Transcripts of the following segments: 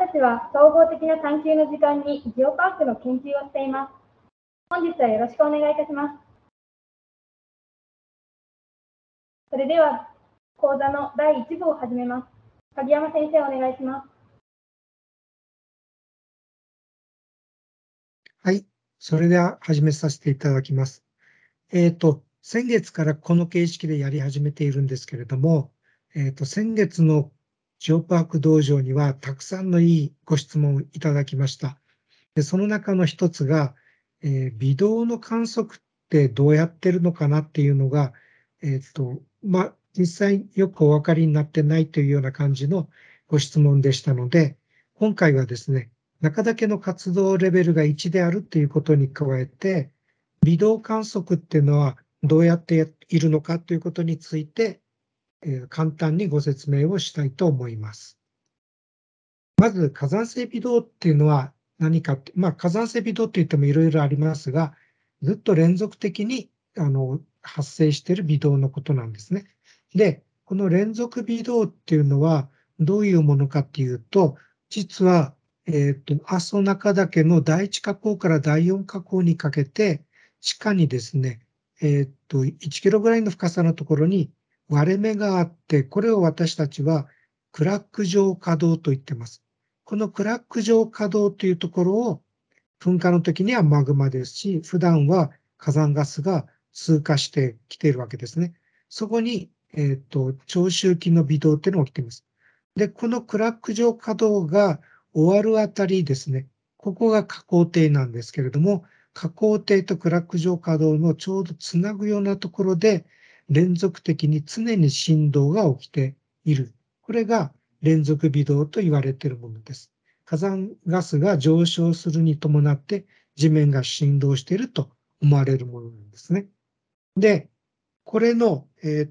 たちは総合的な探究の時間にジオパークの研究をしています。本日はよろしくお願いいたします。それでは講座の第1部を始めます。鍵山先生、お願いします。 はい、それでは始めさせていただきます。先月からこの形式でやり始めているんですけれども、先月のジオパーク道場にはたくさんのいいご質問をいただきました。でその中の一つが、微動の観測ってどうやってるのかなっていうのが、実際よくお分かりになってないというような感じのご質問でしたので、今回はですね、中岳の活動レベルが1であるということに加えて、微動観測っていうのはどうやっているのかということについて、簡単にご説明をしたいと思います。まず火山性微動っていうのは何かって、火山性微動って言ってもいろいろありますが、ずっと連続的に発生している微動のことなんですね。で、この連続微動っていうのはどういうものかっていうと、実は、阿蘇中岳の第一火口から第四火口にかけて、地下にですね、1キロぐらいの深さのところに割れ目があって、これを私たちはクラック状可動と言ってます。このクラック状可動というところを噴火の時にはマグマですし、普段は火山ガスが通過してきているわけですね。そこに、長周期の微動っていうのが起きています。で、このクラック状可動が終わるあたりですね、ここが下降底なんですけれども、下降底とクラック状可動のちょうどつなぐようなところで、連続的に常に振動が起きている。これが連続微動と言われているものです。火山ガスが上昇するに伴って地面が振動していると思われるものなんですね。で、これの、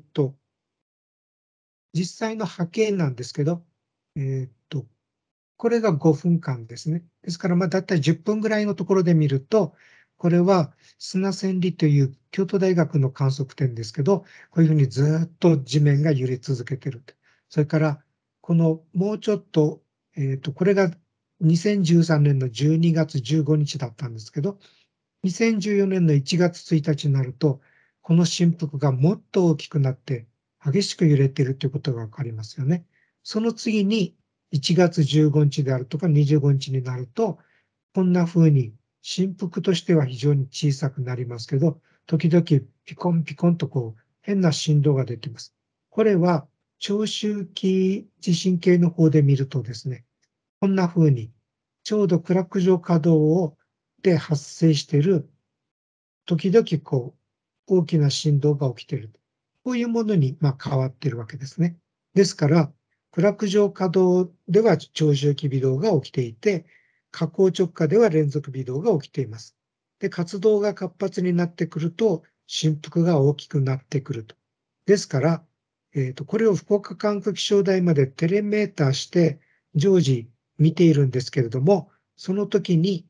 実際の波形なんですけど、これが5分間ですね。ですから、だいたい10分ぐらいのところで見ると、これは砂千里という京都大学の観測点ですけど、こういうふうにずっと地面が揺れ続けている。それから、このもうちょっと、これが2013年の12月15日だったんですけど、2014年の1月1日になると、この振幅がもっと大きくなって、激しく揺れているということがわかりますよね。その次に1月15日であるとか25日になると、こんな風に振幅としては非常に小さくなりますけど、時々ピコンピコンと変な振動が出ています。これは長周期地震計の方で見るとですね、こんな風にちょうどクラック状可動で発生している時々大きな振動が起きている。こういうものに変わっているわけですね。ですから、クラック状可動では長周期微動が起きていて、下降直下では連続微動が起きています。で、活動が活発になってくると、振幅が大きくなってくると。ですから、これを福岡管区気象台までテレメーターして常時見ているんですけれども、その時に、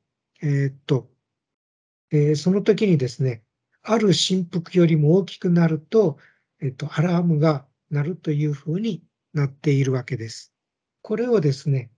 その時にですね、ある振幅よりも大きくなると、アラームが鳴るというふうになっているわけです。これをですね、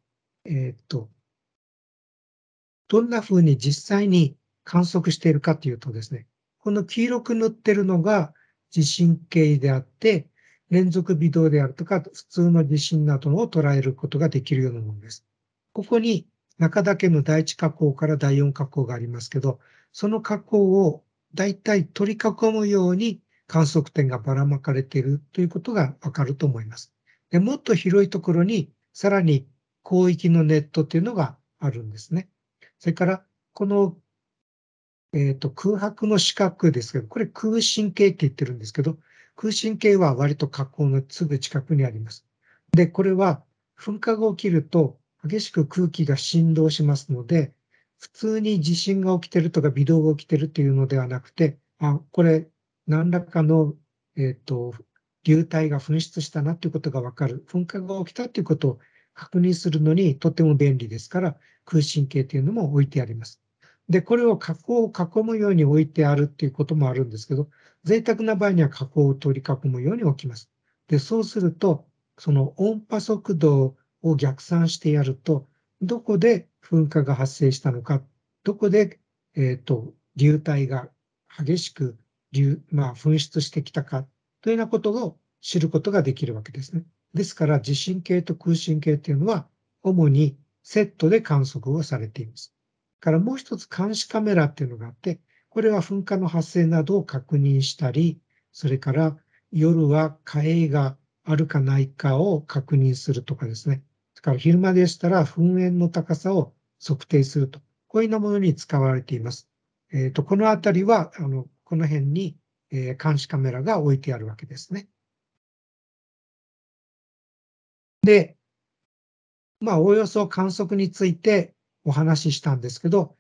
どんなふうに実際に観測しているかというとですね、この黄色く塗ってるのが地震計であって、連続微動であるとか、普通の地震などを捉えることができるようなものです。ここに中岳の第一火口から第四火口がありますけど、その火口をだいたい取り囲むように観測点がばらまかれているということがわかると思います。で、もっと広いところにさらに広域のネットというのがあるんですね。それから、この、空白の四角ですけど、これ空心系って言ってるんですけど、空心系は割と火口のすぐ近くにあります。で、これは噴火が起きると激しく空気が振動しますので、普通に地震が起きてるとか微動が起きてるっていうのではなくて、これ何らかの、流体が噴出したなっていうことがわかる。噴火が起きたっていうことを確認するのにとても便利ですから、空心計というのも置いてあります。で、これを火口を囲むように置いてあるっていうこともあるんですけど、贅沢な場合には火口を取り囲むように置きます。で、そうすると、その音波速度を逆算してやると、 どこで噴火が発生したのか、どこで、流体が激しく噴出してきたかというようなことを知ることができるわけですね。ですから地震計と空振計というのは主にセットで観測をされています。からもう一つ監視カメラっていうのがあって、これは噴火の発生などを確認したり、それから夜は火影があるかないかを確認するとかですね。それから昼間でしたら噴煙の高さを測定すると、こういうようなものに使われています。このあたりは、この辺に、監視カメラが置いてあるわけですね。で、おおよそ観測についてお話ししたんですけど、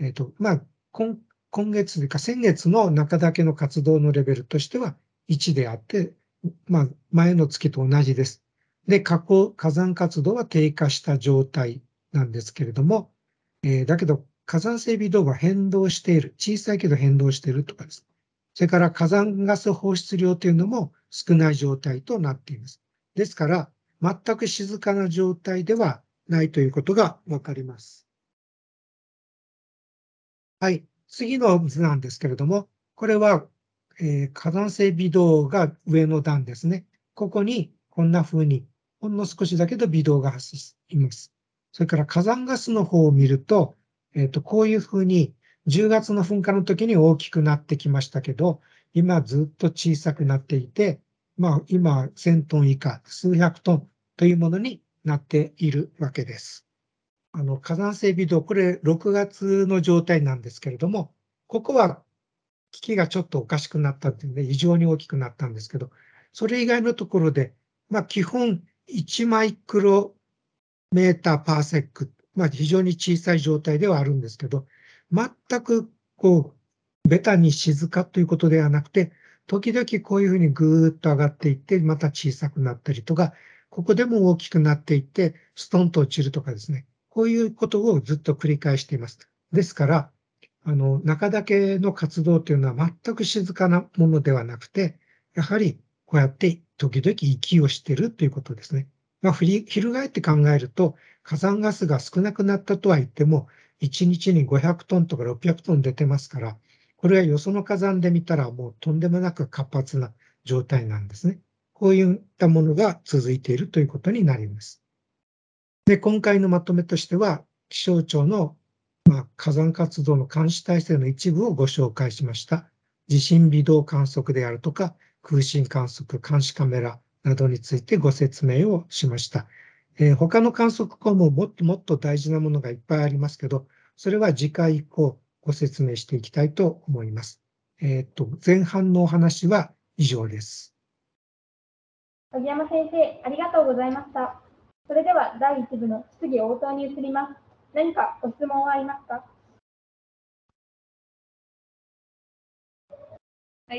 今月というか先月の中岳の活動のレベルとしては1であって、前の月と同じです。で、火山活動は低下した状態なんですけれども、だけど火山性微動は変動している、小さいけど変動しているとかです。それから火山ガス放出量というのも少ない状態となっています。ですから、全く静かな状態ではないということがわかります。はい。次の図なんですけれども、これは、火山性微動が上の段ですね。ここにこんな風に、ほんの少しだけど微動が発生しています。それから火山ガスの方を見ると、こういう風に10月の噴火の時に大きくなってきましたけど、今ずっと小さくなっていて、今1000トン以下、数百トンというものになっているわけです。火山性微動、これ6月の状態なんですけれども、ここは機器がちょっとおかしくなったっていうんで、異常に大きくなったんですけど、それ以外のところで、基本1マイクロメーターパーセック、非常に小さい状態ではあるんですけど、全くベタに静かということではなくて、時々こういうふうにぐーっと上がっていって、また小さくなったりとか、ここでも大きくなっていって、ストンと落ちるとかですね。こういうことをずっと繰り返しています。ですから、中岳の活動というのは全く静かなものではなくて、やはりこうやって時々息をしているということですね。翻って考えると、火山ガスが少なくなったとは言っても、1日に500トンとか600トン出てますから、これはよその火山で見たらもうとんでもなく活発な状態なんですね。こういったものが続いているということになります。で、今回のまとめとしては、気象庁の火山活動の監視体制の一部をご紹介しました。地震微動観測であるとか、空振観測、監視カメラなどについてご説明をしました。他の観測項ももっともっと大事なものがいっぱいありますけど、それは次回以降ご説明していきたいと思います。前半のお話は以上です。 荻山先生、ありがとうございました。それでは第1部の質疑応答に移ります。何かご質問はありますか？ はい。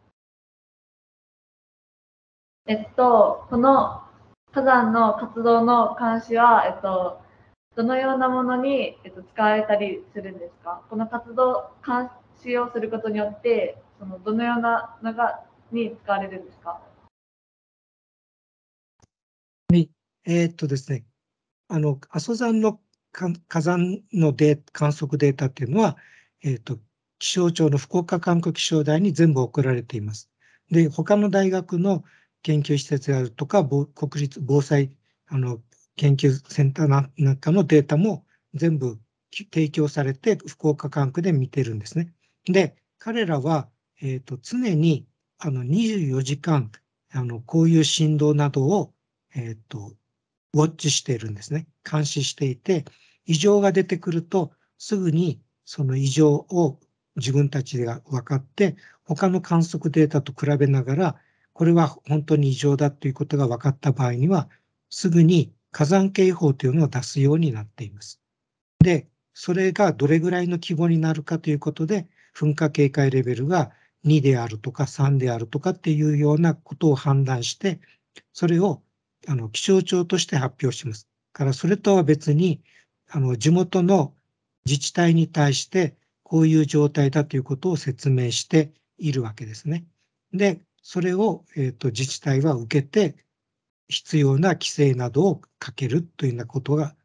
この火山の活動の監視は、どのようなものに、使われたりするんですか？この活動監視をすることによって、どのようなのに使われるんですか？ はい。ですね、阿蘇山の火山の観測データっていうのは、気象庁の福岡管区気象台に全部送られています。で、他の大学の研究施設であるとか、国立防災研究センターなんかのデータも全部提供されて、福岡管区で見てるんですね。で、彼らは、常に24時間、こういう振動などを、ウォッチしているんですね。監視していて、異常が出てくると、すぐにその異常を自分たちが分かって、他の観測データと比べながら、これは本当に異常だということが分かった場合には、すぐに火山警報というのを出すようになっています。で、それがどれぐらいの規模になるかということで、噴火警戒レベルが2であるとか3であるとかっていうようなことを判断して、それを気象庁として発表します。からそれとは別に、地元の自治体に対して、こういう状態だということを説明しているわけですね。で、それを、自治体は受けて、必要な規制などをかけるというようなことが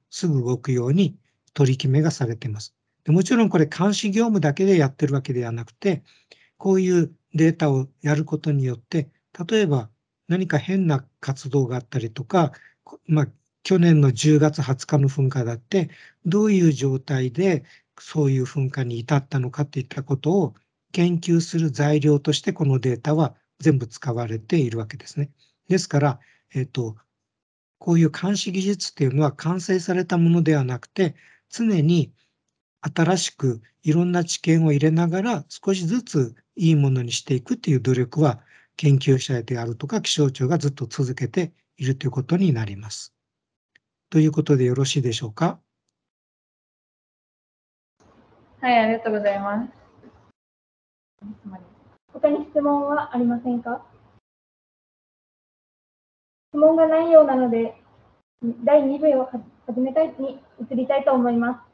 すぐ動くように取り決めがされています。でもちろんこれ監視業務だけでやってるわけではなくて、こういうデータをやることによって、例えば何か変な活動があったりとか、去年の10月20日の噴火だって、どういう状態でそういう噴火に至ったのかといったことを研究する材料としてこのデータは全部使われているわけですね。ですから、こういう監視技術っていうのは完成されたものではなくて、常に新しくいろんな知見を入れながら少しずついいものにしていくっていう努力は研究者であるとか気象庁がずっと続けているということになります。ということでよろしいでしょうか。 はい、ありがとうございます。 他に質問はありませんか？質問がないようなので、第2部を始めたいに移りたいと思います。